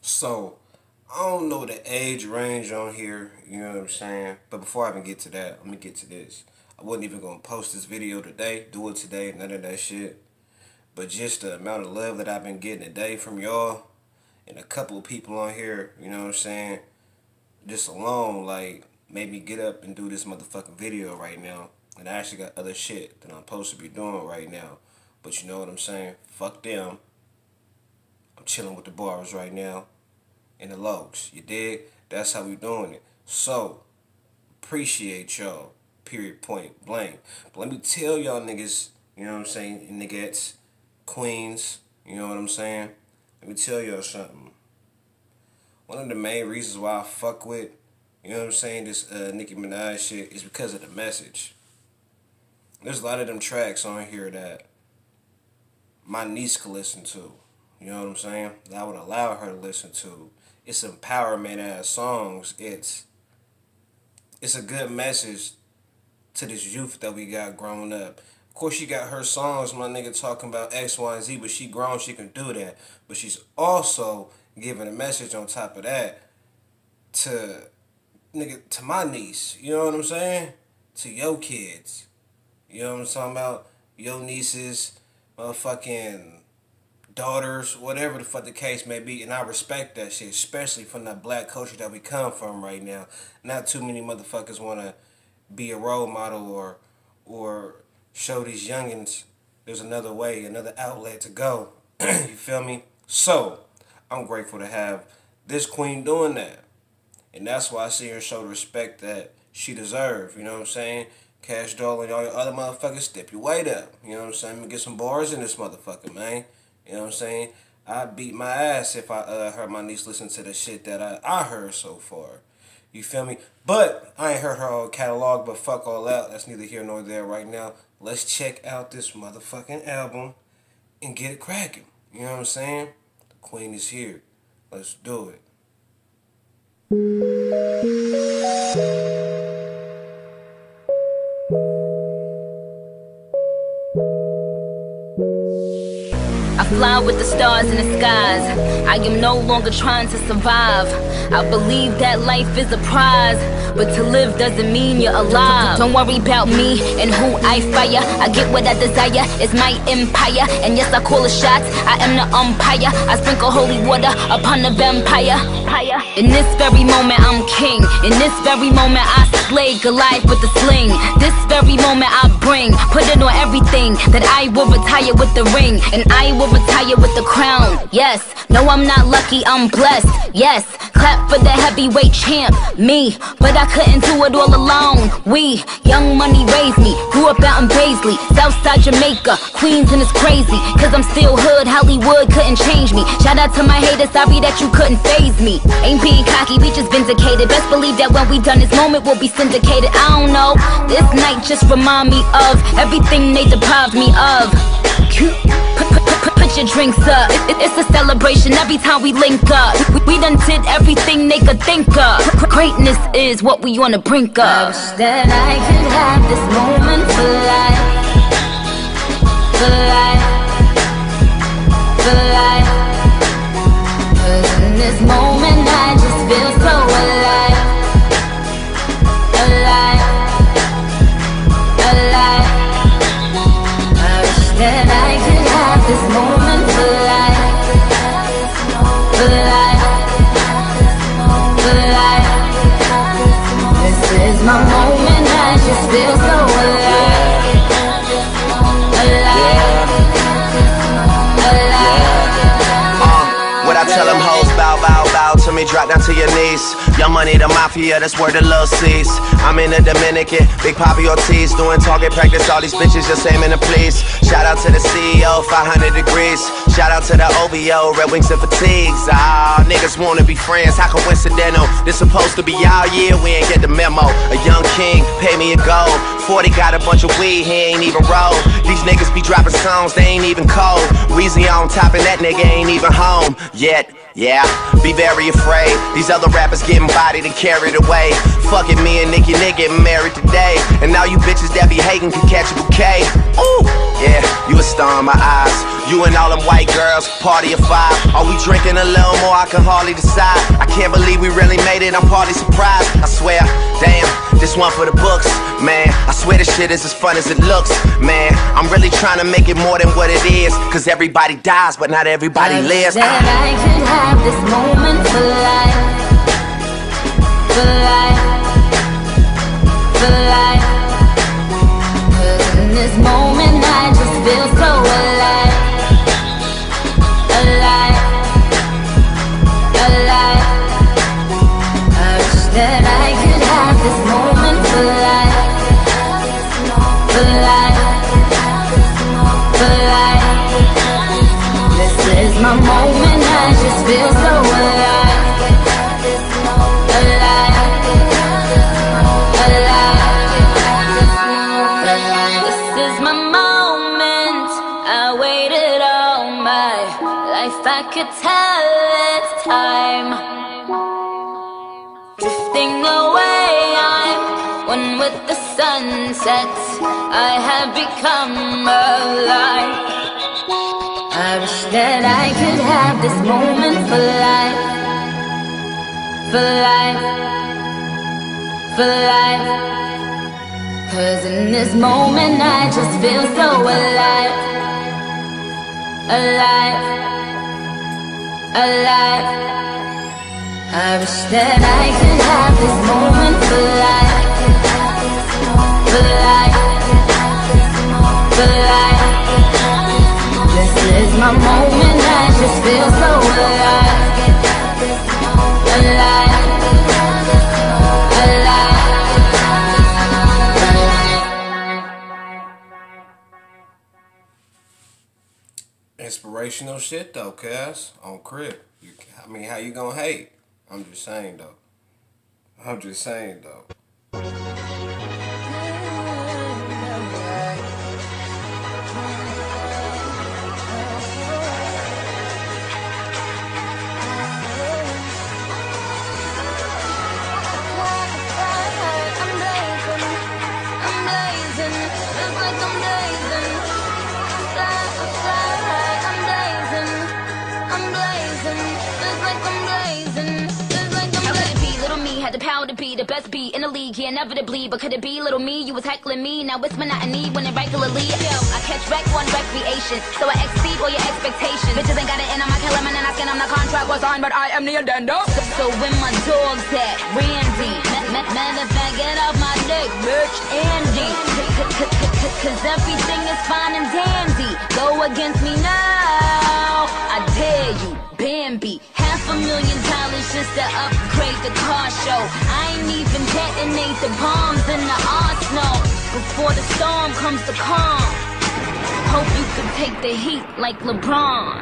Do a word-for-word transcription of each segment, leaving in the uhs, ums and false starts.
So, I don't know the age range on here, you know what I'm saying? But before I even get to that, let me get to this. I wasn't even going to post this video today, do it today, none of that shit. But just the amount of love that I've been getting today from y'all and a couple of people on here, you know what I'm saying? Just alone, like, made me get up and do this motherfucking video right now. And I actually got other shit that I'm supposed to be doing right now. But you know what I'm saying? Fuck them. I'm chilling with the bars right now. In the lows, you dig? That's how we doing it. So, appreciate y'all, period, point blank. But let me tell y'all niggas, you know what I'm saying, niggas, queens, you know what I'm saying? Let me tell y'all something. One of the main reasons why I fuck with, you know what I'm saying, this uh, Nicki Minaj shit is because of the message. There's a lot of them tracks on here that my niece could listen to. You know what I'm saying? That I would allow her to listen to. It's empowerment ass songs. It's it's a good message to this youth that we got growing up. Of course, she got her songs, my nigga, talking about X, Y, and Z, but she grown, she can do that. But she's also giving a message on top of that to nigga to my niece. You know what I'm saying? To your kids. You know what I'm talking about? Your nieces, motherfucking daughters, whatever the fuck the case may be, and I respect that shit, especially from that black culture that we come from right now. Not too many motherfuckers want to be a role model or or show these youngins there's another way, another outlet to go. You feel me? So, I'm grateful to have this queen doing that. And that's why I see her show the respect that she deserves, you know what I'm saying? Cash Doll and all your other motherfuckers, step your weight up. You know what I'm saying? Let me get some bars in this motherfucker, man. You know what I'm saying? I'd beat my ass if I uh, heard my niece listen to the shit that I, I heard so far. You feel me? But I ain't heard her whole catalog, but fuck all that. That's neither here nor there right now. Let's check out this motherfucking album and get it cracking. You know what I'm saying? The queen is here. Let's do it. I fly with the stars in the skies. I am no longer trying to survive. I believe that life is a prize, but to live doesn't mean you're alive. Don't worry about me and who I fire. I get what I desire, it's my empire. And yes, I call the shots, I am the umpire. I sprinkle holy water upon the vampire. In this very moment I'm king. In this very moment I slay Goliath with the sling. This very moment I bring, put it on everything, that I will retire with the ring. And I will retire with the crown. Yes, no, I'm not lucky, I'm blessed. Yes, clap for the heavyweight champ, me. But I couldn't do it all alone. We, Young Money raised me. Grew up out in Paisley, Southside Jamaica, Queens, and it's crazy, cause I'm still hood, Hollywood couldn't change me. Shout out to my haters, sorry that you couldn't faze me. Ain't being cocky, we just vindicated. Best believe that when we done this moment we'll be syndicated. I don't know, this night just remind me of everything they deprived me of. Put your drinks up, it's a celebration every time we link up. We done did everything they could think of. Greatness is what we on the brink of. I wish that I could have this moment for life, for life, for life. Cause in this moment I just feel so alive, alive, alive. I wish that I could have this moment for life, for life, for life. This is my moment, I just feel so alive, alive, alive. What I tell them hoes, bow, bow, bow to me, drop down to your knees. Young Money, the mafia, that's where the love sees. I'm in the Dominican, Big Papi Ortiz, doing target practice, all these bitches just aiming to please. Shout out to the C E O, five hundred degrees. Shout out to the O V O, Red Wings and Fatigues. Ah, niggas wanna be friends, how coincidental? This supposed to be y'all year, we ain't get the memo. A young king, pay me a gold. forty got a bunch of weed, he ain't even roll. These niggas be dropping songs, they ain't even cold. Weezy on top and that nigga ain't even home yet. Yeah, be very afraid. These other rappers getting bodied and carried away. Fuck it, me and Nicki Nick getting married today. And all you bitches that be hating can catch a bouquet. Ooh. Yeah, you a star in my eyes. You and all them white girls, party of five. Are we drinking a little more? I can hardly decide. I can't believe we really made it, I'm partly surprised. I swear, damn, this one for the books. Man, I swear this shit is as fun as it looks. Man, I'm really trying to make it more than what it is. Cause everybody dies, but not everybody I lives. That I could have this moment for life. For life. For life. Cause in this moment I just feel so alive. Alive. Alive. I wish that I could have this moment for life. For life. For life. This is my moment, I just feel so alive. Alive. Alive. This is my moment, I waited all my life, I could tell it's time. Drifting away, I'm one with the sunset, I have become alive. I wish that I could have this moment for life. For life. For life. Cause in this moment I just feel so alive. Alive. Alive. I wish that I could have this moment for life. For life. For life. This is my moment, I just feel so alive. Alive. Alive. Inspirational shit though, cuz. On Crip. You, I mean, how you gonna hate? I'm just saying though. I'm just saying though. To be the best beat in the league, yeah, inevitably. But could it be little me? You was heckling me, now it's monotony when it regularly. Yo, I catch wreck on recreation, so I exceed all your expectations. Bitches ain't got it in on my killer, and asking I'm the contract was signed, but I am the addendum. So, so when my dog's at Randy, matter of fact, get off my dick, bitch, Andy. Cause everything is fine and dandy. Go against me now, I dare you, Bambi. Half a million dollars just to upgrade the car show. I ain't even detonate the bombs in the arsenal. Before the storm comes the calm. Hope you can take the heat like LeBron.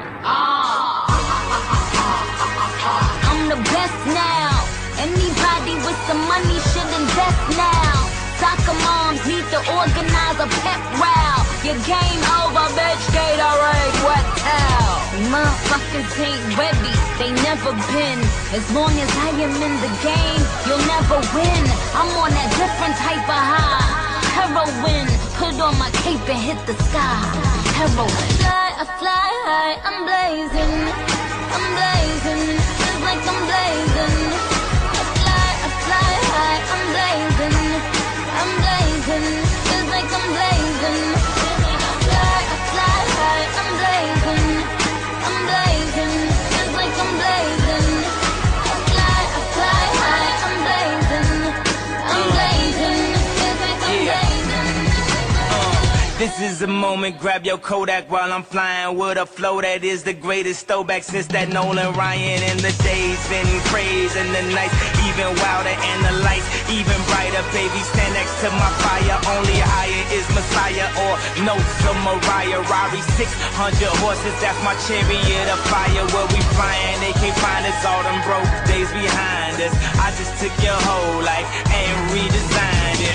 I'm the best now. Anybody with some money should invest now. Soccer moms need to organize a pep row. Your game over, bitch, Gatorade, wet towel. Motherfuckers ain't ready, they never been. As long as I am in the game, you'll never win. I'm on that different type of high. Heroin, put on my cape and hit the sky. Heroin. I fly, I fly high, I'm blazing. I'm blazing, just like I'm blazing. I fly, I fly high, I'm blazing. I'm blazing, just like I'm blazing. I fly, I fly high, I'm blazing. I'm blazing, just like I'm blazing. I fly, I fly high, I'm blazing. I'm blazing, just like I'm blazing. This is a moment, grab your Kodak while I'm flying with a flow that is the greatest throwback since that Nolan Ryan. And the days been crazy and the nights even wilder and the lights even brighter. Baby, stand next to my fire. Only higher is Messiah or notes of Mariah. Rari six hundred horses, that's my chariot of fire. Where we flying, they can't find us. All them broke days behind us. I just took your whole life and redesigned it. Uh,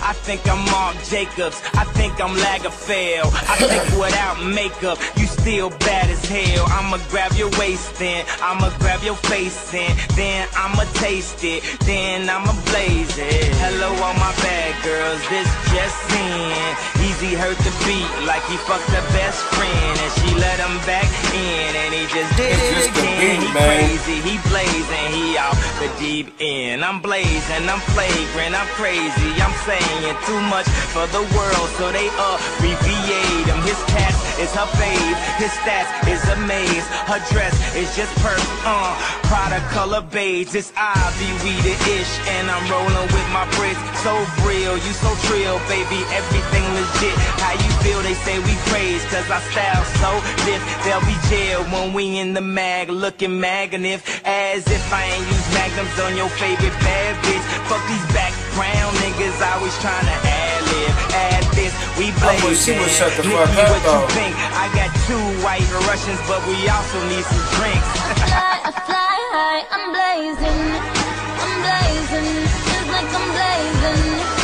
I think I'm Marc Jacobs, I think I'm Lagerfeld. I think without makeup, you still bad as hell. I'ma grab your waist then, I'ma grab your face then, then I'ma taste it, then I'ma blaze it. Hello all my bad girls, this just in. Easy hurt the beat like he fucked her best friend, and she let him back in, and he just did it's it just again. Beat, he man. crazy, he blazing, he out the deep end. I'm blazing, I'm flagrant, I'm crazy, I'm saying too much for the world, so they abbreviate him. His cat is her fave, his stats is a maze, her dress is just perf, uh, Prada color beige. It's Ivy weed-ish, and I'm rolling with my bricks. So real, you so trill, baby, everything legit. How you feel? They say we praise, cause our style so lit. They'll be jailed when we in the mag, looking magnificent, as if I ain't use magnums on your favorite bad bitch. Fuck these background niggas, always trying to ad-lib, add this, we blaze. Oh, she would shut the Nicky, fuck up, what though. you think? I got two white Russians, but we also need some drinks. I fly, I fly high, I'm blazing, I'm blazing, just like I'm blazing.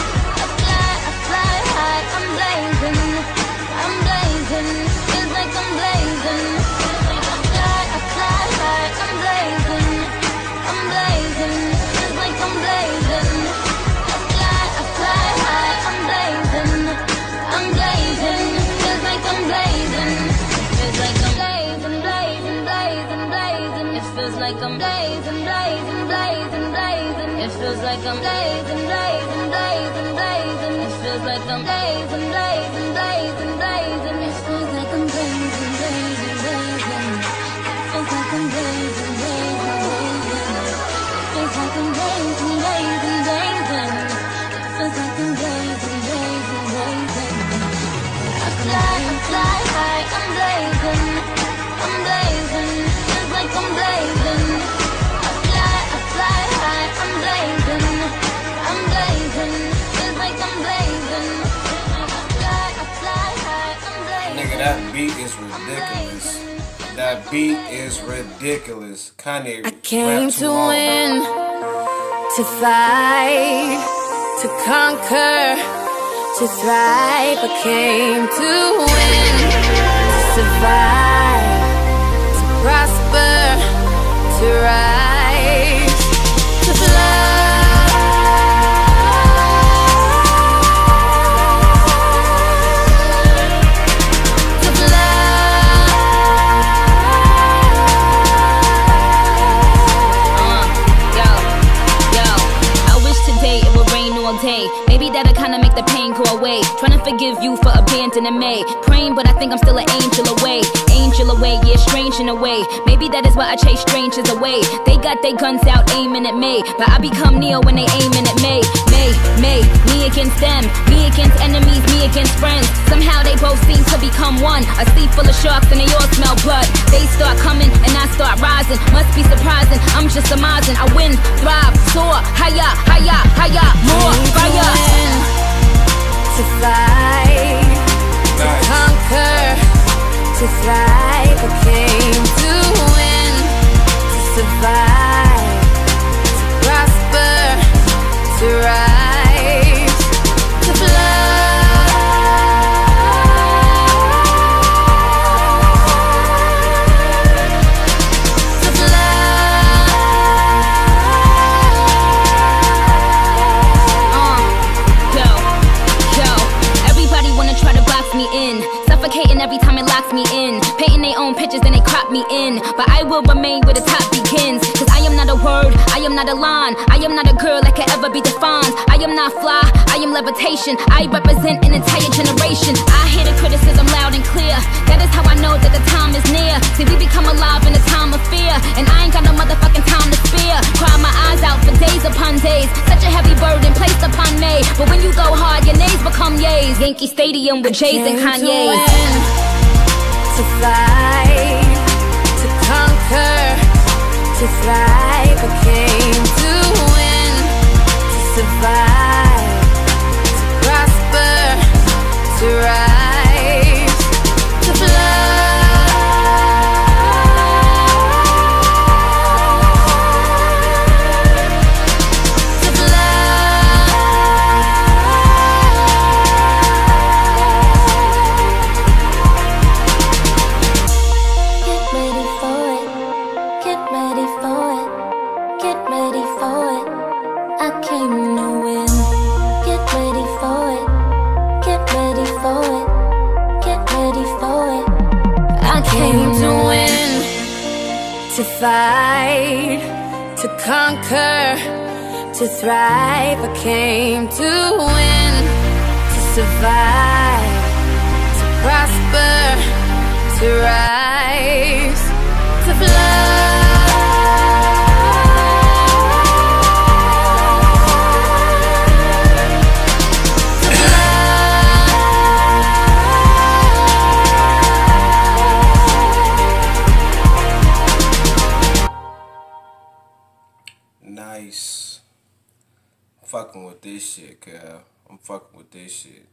I fly, I fly high, I'm blazing, I'm blazing, just like I'm blazing. I fly, I fly high, I'm blazing, I'm blazing, just like I'm blazing. I fly, I fly high, I'm blazing, I'm blazing, just like I'm blazing. Just like I'm blazing, blazing, blazing, blazing. It feels like I'm blazing, blazing, blazing, blazing. It feels like I'm blazing, blazing, blazing, blazing. It feels like I'm blazing, blazing, blazing, blazing. It feels like I'm blazing, blazing, blazing. It feels like I'm blazing, blazing, blazing. It feels like I'm blazing, blazing, blazing. It feels like I'm blazing, blazing, blazing. I fly, I fly high, I'm blazing, I'm blazing, just like I'm blazing. I fly, I fly high, I'm blazing, I'm blazing, just like I'm blazing. I fly, I fly high, I'm blazing. Nigga, that beat is ridiculous. That beat is ridiculous. Kanye I came rap too to long, win, bro. to fight, to conquer, to thrive. I came to win, to survive, to prosper, to rise, to fly. To fly. Uh, yo, yo, I wish today it would rain all day. Maybe that'll kinda make the pain go away. Trying to forgive you for abandoning me. Praying, but I think I'm still an angel away. Angel away, yeah, strange in a way. Maybe that is why I chase strangers away. They got their guns out aiming at me, but I become Neo when they aiming at me. Me, me, me against them. Me against enemies, me against friends. Somehow they both seem to become one. A sea full of sharks and they all smell blood. They start coming and I start rising. Must be surprising, I'm just surmising. I win, thrive, soar, higher, higher, higher, more fire. To fight, to conquer, to thrive. I came to win, to survive, to prosper, to rise, to fly. To fly. Uh, yo, yo, everybody wanna try to box me in, suffocating every time it locks me in. Painting their own pictures and they crop me in, but I will remain where the top begins. Cause I am not a word, I am not a line, I am not a girl that can ever be defined. I am not fly, I am levitation. I represent an entire generation. I hear the criticism loud and clear. That is how I know that the time is near. See, we become alive in a time of fear, and I ain't got no motherfucking time to spare. Cry my eyes out for days upon days. Such a heavy burden placed upon me, but when you go hard, your nays become yays. Yankee Stadium with Jays and Kanye's. To fight, to conquer, to thrive. I came to win, to survive, to prosper, to rise, to fly. To fly. fight, to conquer, to thrive. I came to win, to survive, to prosper, to rise, to fly. Nice. I'm fucking with this shit, girl. I'm fucking with this shit.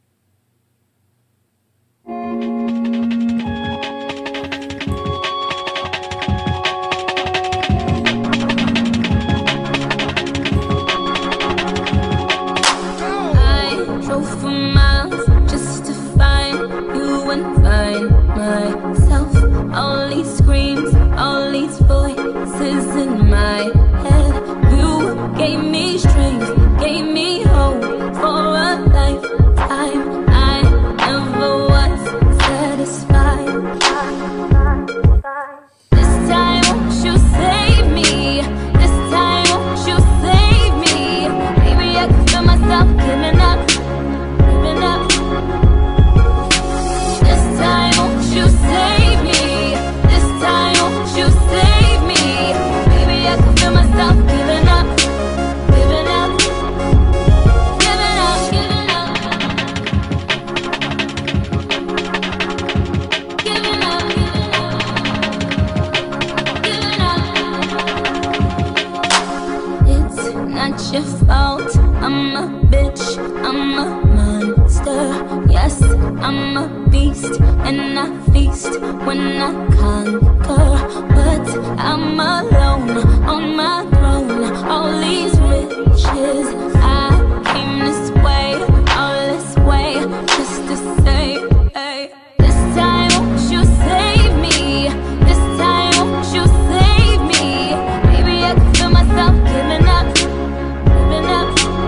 I drove for miles just to find you and find myself. All these screams, all these voices in my head. You gave me strength, gave me hope for a lifetime. I never was satisfied. This time won't you save me? This time won't you save me? Maybe I can feel myself giving up, giving up. This time won't you save me? This time won't you save me? Maybe I can feel myself giving up, giving up, giving up, giving up, giving up, giving up. It's not your fault. I'm a bitch, I'm a monster. Yes, I'm a beast, and I feast when I conquer. But I'm alone on my throne. All these riches, I came this way, all this way, just to say, hey, this time won't you save me? This time won't you save me? Maybe I can feel myself giving up, giving up.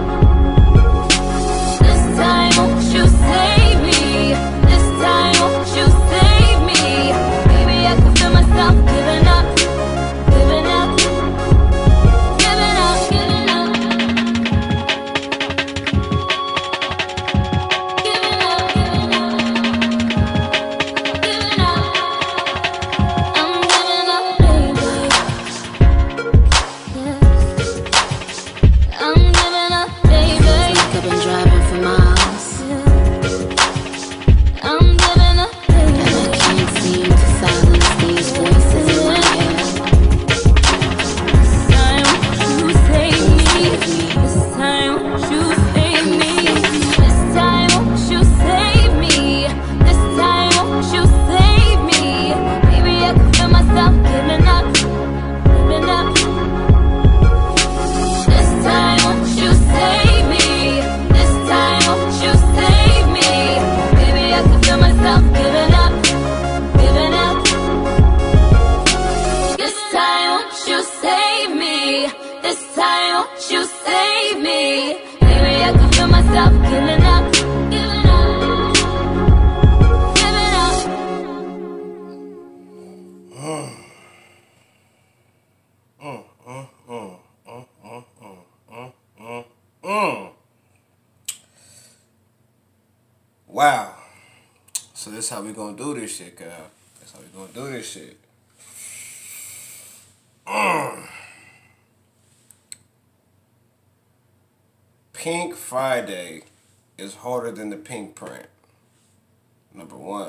This time won't you save me? This time won't you save me? Maybe I can feel myself giving up, giving up, giving up, giving up, giving up, giving up, giving up. I'm giving up, baby. Yes, I'm giving up, baby. Like I've been driving for miles. I'm giving up, baby. And I can't seem to silence these voices in my head. This time won't you save me? This time won't you save me? This time won't you save me? This time won't you save me? Maybe I can feel myself giving up, giving up. This time won't you save me? This time won't you save me? Maybe I can feel myself giving up, giving up. This time won't you save me? This time won't you save me? Maybe I can feel myself giving up, giving up, giving up. Wow. So this how we gonna do this shit, girl. That's how we gonna do this shit. Mm. Pink Friday is harder than the pink print. Number one.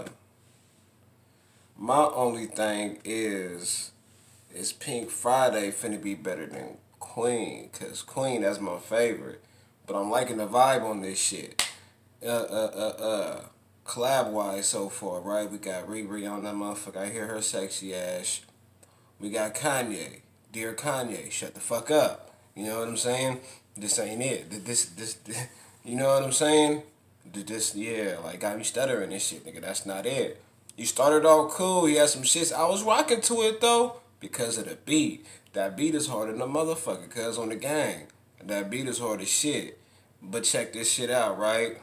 My only thing is, is Pink Friday finna be better than Queen. Cause Queen, that's my favorite. But I'm liking the vibe on this shit. Uh, uh, uh, uh. Collab wise so far, right? We got Riri on that motherfucker. I hear her sexy ass. We got Kanye. Dear Kanye, shut the fuck up. You know what I'm saying? This ain't it. This, this, this you know what I'm saying? This, yeah, like got me stuttering and shit, nigga. That's not it. You started all cool. You had some shits. I was rocking to it though because of the beat. That beat is harder than a motherfucker, cuz on the gang. That beat is hard as shit. But check this shit out, right?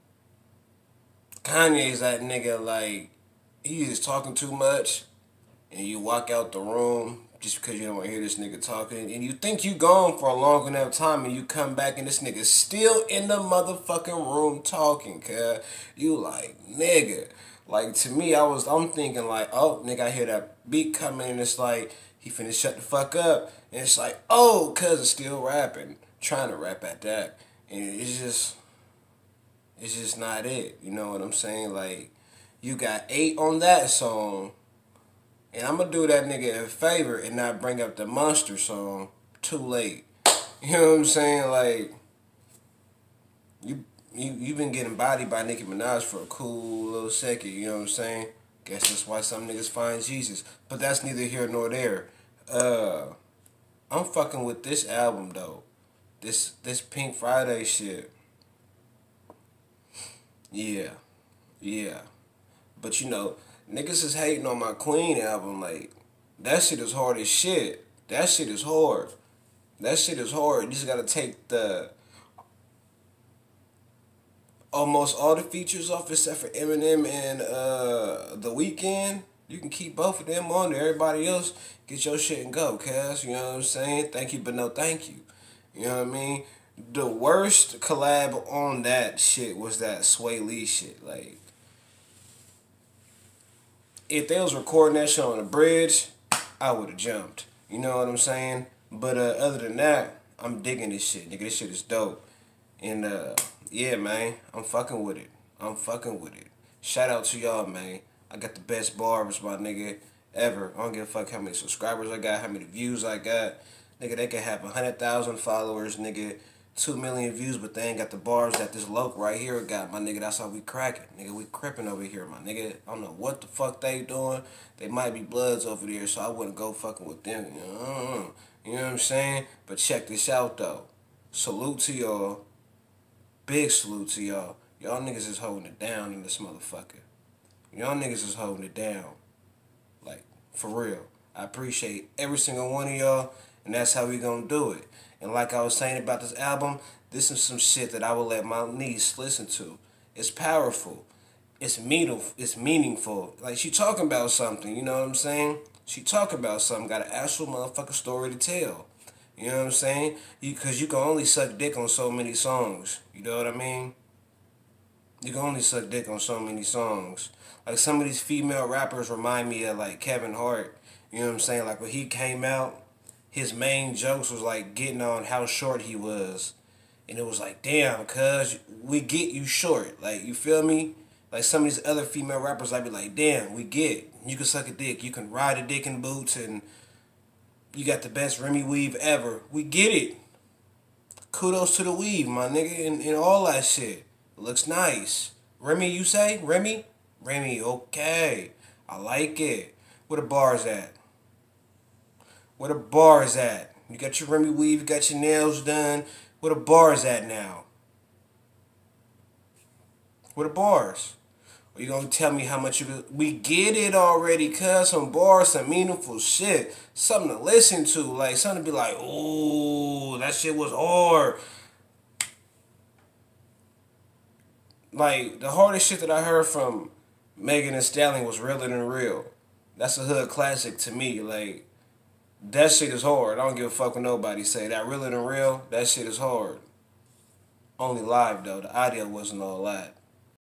Kanye's that nigga, like, he is talking too much and you walk out the room just because you don't want to hear this nigga talking, and you think you gone for a long enough time, and you come back and this nigga still in the motherfucking room talking, cuz you like, nigga. Like, to me, I was, I'm thinking like, oh, nigga, I hear that beat coming, and it's like, he finna shut the fuck up, and it's like, oh, cuz it's still rapping, trying to rap at that, and it's just, it's just not it, you know what I'm saying? Like, you got eight on that song, and I'm gonna do that nigga a favor and not bring up the Monster song too late. You know what I'm saying? Like, you you you been getting bodied by Nicki Minaj for a cool little second. You know what I'm saying? Guess that's why some niggas find Jesus. But that's neither here nor there. Uh, I'm fucking with this album though. This this Pink Friday shit. Yeah, yeah. But you know, niggas is hating on my Queen album. Like, that shit is hard as shit. That shit is hard. That shit is hard. You just gotta take the almost all the features off except for Eminem and uh The Weeknd. You can keep both of them on there. Everybody else, get your shit and go, cuz. You know what I'm saying? Thank you, but no thank you. You know what I mean? The worst collab on that shit was that Sway Lee shit. Like, if they was recording that shit on the bridge, I would have jumped. You know what I'm saying? But uh, other than that, I'm digging this shit, nigga. This shit is dope. And uh, yeah, man, I'm fucking with it. I'm fucking with it. Shout out to y'all, man. I got the best barbers, my nigga, ever. I don't give a fuck how many subscribers I got, how many views I got. Nigga, they can have one hundred thousand followers, nigga. Two million views, but they ain't got the bars that this loc right here got, my nigga. That's how we cracking, nigga. We crippin' over here, my nigga. I don't know what the fuck they doing. They might be Bloods over there, so I wouldn't go fucking with them. You know, you know what I'm saying? But check this out, though. Salute to y'all. Big salute to y'all. Y'all niggas is holding it down in this motherfucker. Y'all niggas is holding it down. Like, for real. I appreciate every single one of y'all, and that's how we gonna do it. And like I was saying about this album, this is some shit that I will let my niece listen to. It's powerful. It's meaningful. It's meaningful. Like, she talking about something, you know what I'm saying? She talking about something, got an actual motherfucking story to tell. You know what I'm saying? Because you, you can only suck dick on so many songs. You know what I mean? You can only suck dick on so many songs. Like, some of these female rappers remind me of, like, Kevin Hart. You know what I'm saying? Like, when he came out, his main jokes was like getting on how short he was. And it was like, damn, cuz, we get you short. Like, you feel me? Like, some of these other female rappers, I'd be like, damn, we get. You can suck a dick. You can ride a dick in boots, and you got the best Remy weave ever. We get it. Kudos to the weave, my nigga, and, and all that shit. It looks nice. Remy, you say? Remy? Remy, okay. I like it. Where the bars at? Where the bars at? You got your Remy weave, you got your nails done. Where the bars at now? Where the bars? Are you gonna tell me how much you could? We get it already, cuz. Some bars, some meaningful shit. Something to listen to. Like, something to be like, ooh, that shit was hard. Like, the hardest shit that I heard from Megan Thee Stallion was Realer Than Real. That's a hood classic to me. Like, that shit is hard. I don't give a fuck what nobody say. That Realer Than Real, that shit is hard. Only live, though. The audio wasn't all that.